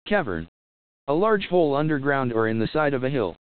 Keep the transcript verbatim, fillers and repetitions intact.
Cavern. A large hole underground or in the side of a hill.